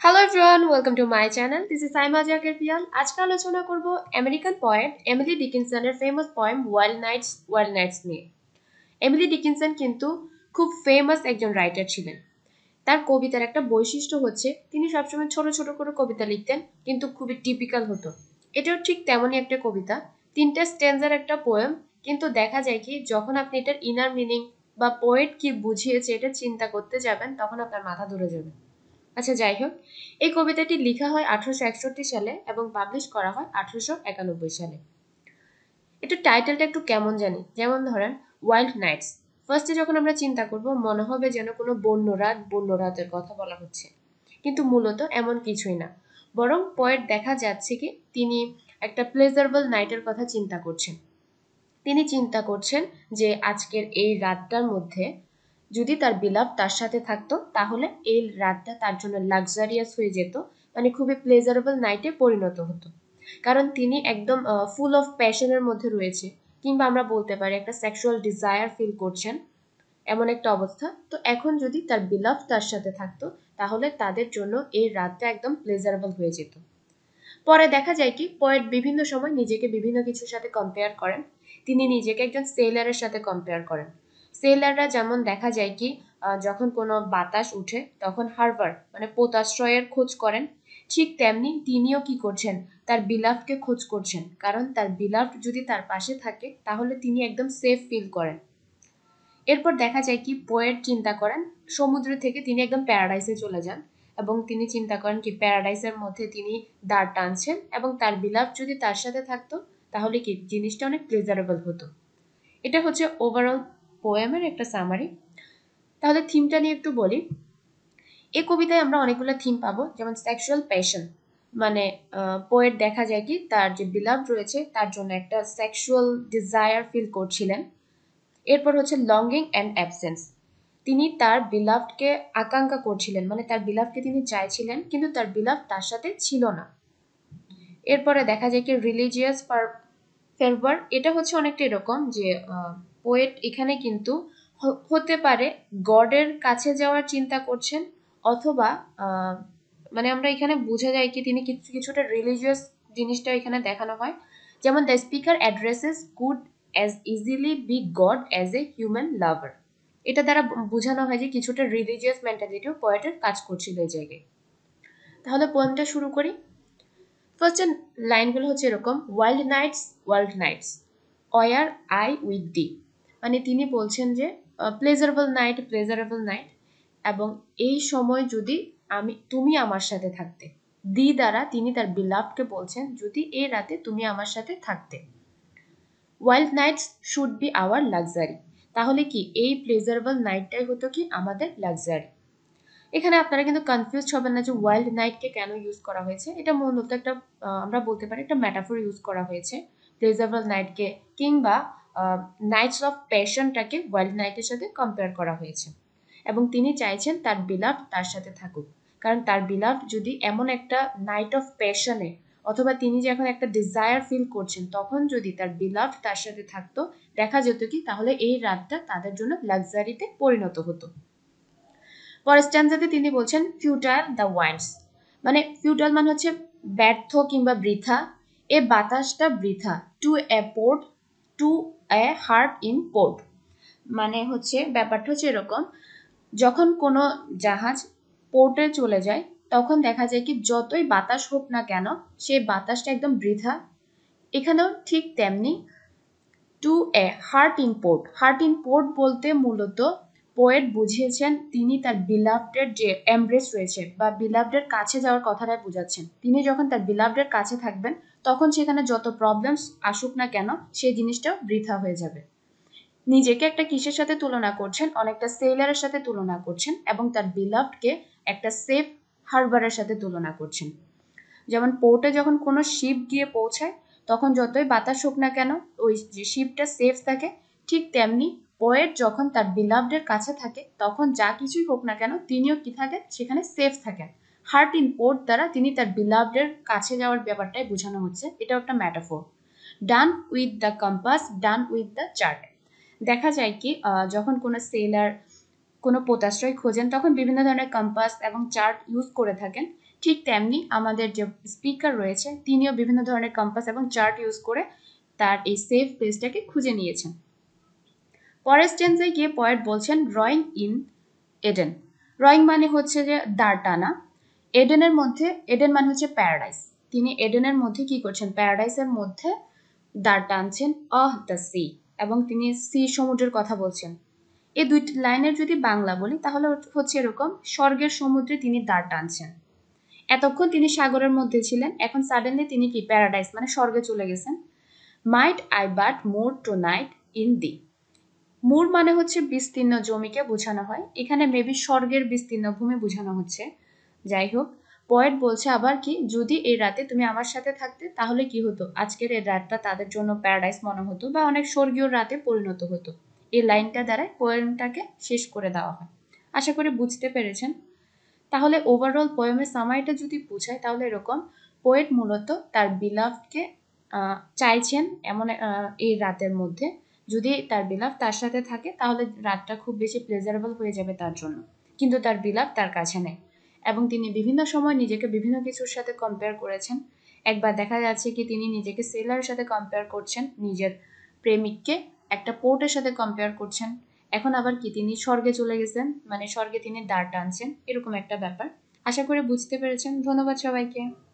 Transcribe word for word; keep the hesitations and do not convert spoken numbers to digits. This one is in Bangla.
Hello everyone, welcome to my channel. This is Saima Jakerpial. আজকে আলোচনা করব আমেরিকান পোয়েট এমিলি ডিকিনসনের famous poem wild nights wild nights নিয়ে। এমিলি ডিকিনসন কিন্তু খুব ফেমাস একজন রাইটার ছিলেন। তার কবিতার একটা বৈশিষ্ট্য হচ্ছে তিনি সবসময় ছোট ছোট করে কবিতা লিখতেন, কিন্তু খুবই টিপিক্যাল হতো। এটাও ঠিক তেমনই একটা কবিতা, তিনটা স্ট্যান্জার একটা পোয়েম, কিন্তু দেখা যায় কি যখন আপনি এটার ইনার মিনিং বা পোয়েট কি বুঝিয়েছে এটা চিন্তা করতে যাবেন তখন আপনার মাথা ধরে যাবে। আচ্ছা, যাই হোক, এই কবিতাটি লেখা হয় আঠারোশো একষট্টি সালে এবং পাবলিশ করা হয় আঠারোশো একানব্বই সালে। এটা টাইটেলটা একটু কেমন জানি, যেমন ধরেন ওয়াইল্ড নাইটস। ফার্স্টে যখন আমরা চিন্তা করব মনে হবে যেন কোনো বন্য রাত বন্য রাতের কথা বলা হচ্ছে, কিন্তু মূলত এমন কিছুই না। বরং পয়েট দেখা যাচ্ছে কি তিনি একটা প্লেজারেবল নাইটের কথা চিন্তা করছেন। তিনি চিন্তা করছেন যে আজকের এই রাতটার মধ্যে যদি তার বিলাভ তার সাথে থাকতো তাহলে এই রাতটা তার জন্য লাক্সারিয়াস হয়ে যেত, মানে খুবই প্লেজারেবল নাইটে পরিণত হতো। কারণ তিনি একদম ফুল অফ প্যাশনের মধ্যে রয়েছে, কিংবা আমরা বলতে পারি একটা সেক্সুয়াল ডিজায়ার ফিল করছেন, এমন একটা অবস্থা। তো এখন যদি তার বিলাভ তার সাথে থাকতো তাহলে তাদের জন্য এই রাতটা একদম প্লেজারেবল হয়ে যেত। পরে দেখা যায় কি পয়েট বিভিন্ন সময় নিজেকে বিভিন্ন কিছুর সাথে কম্পেয়ার করেন। তিনি নিজেকে একজন সেলারের সাথে কম্পেয়ার করেন। সেলাররা যেমন দেখা যায় কি যখন কোনো বাতাস উঠে তখন হারবার মানে পোতাশ্রয়ের খোঁজ করেন, ঠিক তেমনি তিনিও কি করছেন, তার বিলাভকে খোঁজ করছেন। কারণ তার বিলাভ যদি তার পাশে থাকে তাহলে তিনি একদম সেফ ফিল করেন। এরপর দেখা যায় কি পোয়েট চিন্তা করেন সমুদ্র থেকে তিনি একদম প্যারাডাইসে চলে যান, এবং তিনি চিন্তা করেন কি প্যারাডাইসের মধ্যে তিনি দাঁড় টানছেন এবং তার বিলাভ যদি তার সাথে থাকতো তাহলে কি জিনিসটা অনেক প্লেজারেবল হতো। এটা হচ্ছে ওভারঅল পোয়েমের একটা সামারি। তাহলে থিমটা নিয়ে একটু বলি। এই কবিতায় আমরা অনেকগুলো থিম পাবো, যেমন সেক্সুয়াল প্যাশন, মানে পোয়েট দেখা যায় কি তার যে বিলাভ রয়েছে তার জন্য একটা সেক্সুয়াল ডিজায়ার ফিল করছিলেন। এরপর হচ্ছে লঙ্গিং অ্যান্ড অ্যাবসেন্স, তিনি তার বিলাভকে আকাঙ্ক্ষা করছিলেন, মানে তার বিলাভকে তিনি চাইছিলেন কিন্তু তার বিলাভ তার সাথে ছিল না। এরপরে দেখা যায় কি রিলিজিয়াস ফেরভার, এটা হচ্ছে অনেকটা এরকম যে পোয়েট এখানে কিন্তু হতে পারে গডের কাছে যাওয়ার চিন্তা করছেন, অথবা মানে আমরা এখানে বোঝা যায় কি তিনি কিছু কিছুটা রিলিজিয়াস জিনিসটা এখানে দেখানো হয়। যেমন the speaker addresses could as easily be God as a human lover, এটা দ্বারা বোঝানো হয় যে কিছুটা রিলিজিয়াস মেন্টালিটিও পোয়েটের কাজ করছিল এই জায়গায়। তাহলে পোয়েমটা শুরু করি। ফার্স্ট লাইনগুলো হচ্ছে এরকম, wild nights wild nights were I with thee, মানে তিনি বলছেন যে প্লেজারেবল নাইট প্লেজারেবল নাইট, এবং এই সময় যদি আমি তুমি আমার সাথে থাকতে। দি দ্বারা তিনি তার বিলাভকে বলছেন যদি এই রাতে তুমি আমার সাথে থাকতে। Wild nights should be our luxury, তাহলে কি এই প্লেজারেবল নাইটটাই হতো কি আমাদের লাক্সারি। এখানে আপনারা কিন্তু কনফিউজ হবেন না যে ওয়াইল্ড নাইটকে কেন ইউজ করা হয়েছে। এটা মূলত একটা আমরা বলতে পারি একটা ম্যাটাফর ইউজ করা হয়েছে প্লেজারেবল নাইটকে, কিংবা নাইটস অফ প্যাশনটাকে ওয়াইল্ড নাইটের সাথে কম্পেয়ার করা হয়েছে। এবং তিনি চাইছেন তার বিলাভ তার সাথে থাকুক, কারণ তার বিলাভ যদি এমন একটা নাইট অফ প্যাশনে, অথবা তিনি যে এখন একটা ডিজায়ার ফিল করছেন, তখন যদি তার বিলাভ তার সাথে থাকতো দেখা যেত কি তাহলে এই রাতটা তাদের জন্য লাক্সারিতে পরিণত হতো। পরের স্ট্যান্জাতে তিনি বলছেন ফিউটাইল দ্য ওয়াইন্ডস, মানে ফিউটাইল মানে হচ্ছে ব্যর্থ কিংবা বৃথা, এ বাতাসটা বৃথা, to a port to a heart in port, মানে হচ্ছে ব্যাপারটা হচ্ছে এরকম, যখন কোনো জাহাজ পোর্টে চলে যায় তখন দেখা যায় কি যতই বাতাস হোক না কেন সেই বাতাসটা একদম বৃথা। এখানেও ঠিক তেমনি to a heart in port, heart in port বলতে মূলত পোয়েট বুঝিয়েছেন তিনি তার বিলাভডের যে এমব্রেস রয়েছে বা বিলাভডের কাছে যাওয়ার কথাটাই বোঝাচ্ছেন। তিনি যখন তার বিলাভডের কাছে থাকবেন তখন সেখানে যত প্রবলেমস আসুক না কেন সেই জিনিসটাও বৃথা হয়ে যাবে। নিজেকে একটা কিসের সাথে তুলনা করছেন, অনেকটা সেলারের সাথে তুলনা করছেন, এবং তার বিলাভডকে একটা সেফ হারবারের সাথে তুলনা করছেন। যেমন পোর্টে যখন কোনো শিপ গিয়ে পৌঁছায় তখন যতই বাতাস হোক না কেন ওই যে শিপটা সেফ থাকে, ঠিক তেমনি পোয়েট যখন তার বিলাভডের কাছে থাকে তখন যা কিছুই হোক না কেন তিনিও কি থাকেন সেখানে সেফ থাকেন। হার্ট ইন পোর্ট দ্বারা তিনি তার বিলাভডের কাছে যাওয়ার ব্যাপারটাই বোঝানো হচ্ছে, এটাও একটা metaphor. Done with the compass done with the chart, দেখা যায় কি যখন কোনো সেলার কোনো পোতাশ্রয় খোঁজেন তখন বিভিন্ন ধরনের কম্পাস এবং চার্ট ইউজ করে থাকেন, ঠিক তেমনি আমাদের যে স্পিকার রয়েছে তিনিও বিভিন্ন ধরনের কম্পাস এবং চার্ট ইউজ করে তার এই সেফ প্লেসটাকে খুঁজে নিয়েছেন। পরের স্টেন্সে গিয়ে পয়েট বলছেন ড্রয়িং ইন এডেন। ড্রয়িং মানে হচ্ছে যে দাঁড় টানা। এডেনের মধ্যে, এডেন মানে হচ্ছে প্যারাডাইস, তিনি এডেনের মধ্যে কি করছেন, প্যারাডাইসের মধ্যে দাঁড় টানছেন অহ দ্য সি, এবং তিনি সি সমুদ্রের কথা বলছেন। এই দুইটি লাইনের যদি বাংলা বলি তাহলে হচ্ছে এরকম, স্বর্গের সমুদ্রে তিনি দাঁড় টানছেন। এতক্ষণ তিনি সাগরের মধ্যে ছিলেন, এখন সাডেনলি তিনি কি প্যারাডাইস মানে স্বর্গে চলে গেছেন। Might I but moor tonight in thee. Moor মানে হচ্ছে বিস্তীর্ণ জমিকে বোঝানো হয়, এখানে মেবি স্বর্গের বিস্তীর্ণ ভূমি বোঝানো হচ্ছে। যাই হোক, পয়েট বলছে আবার কি, যদি এই রাতে তুমি আমার সাথে থাকতে তাহলে কি হতো, আজকের এই রাতটা তাদের জন্য প্যারাডাইস মনে হতো বা অনেক স্বর্গীয় রাতে পরিণত হতো। এই লাইনটা দ্বারাই পোয়েমটাকে শেষ করে দেওয়া হয়। আশা করি বুঝতে পেরেছেন। তাহলে ওভারঅল পোয়েমের সামারিটা যদি বুঝায় তাহলে এরকম, পোয়েট মূলত তার বিলাভডকে চাইছেন এমন এই রাতের মধ্যে যদি তার বিলাভ তার সাথে থাকে তাহলে রাতটা খুব বেশি প্লেজারেবল হয়ে যাবে তার জন্য, কিন্তু তার বিলাভ তার কাছে নেই। এবং তিনি বিভিন্ন সময় নিজেকে বিভিন্ন কিছুর সাথে কম্পেয়ার করেছেন। একবার দেখা যাচ্ছে কি তিনি নিজেকে সেলারের সাথে কম্পেয়ার করছেন, নিজের প্রেমিককে একটা পোর্টের সাথে কম্পেয়ার করছেন। এখন আবার কি তিনি স্বর্গে চলে গেছেন, মানে স্বর্গে তিনি দাঁড় টানছেন, এরকম একটা ব্যাপার। আশা করি বুঝতে পেরেছেন। ধন্যবাদ সবাইকে।